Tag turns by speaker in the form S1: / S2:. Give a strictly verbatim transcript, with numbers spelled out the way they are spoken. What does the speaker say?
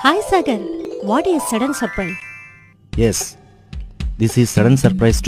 S1: Hi Sagar, what is sudden surprise?
S2: Yes, this is sudden surprise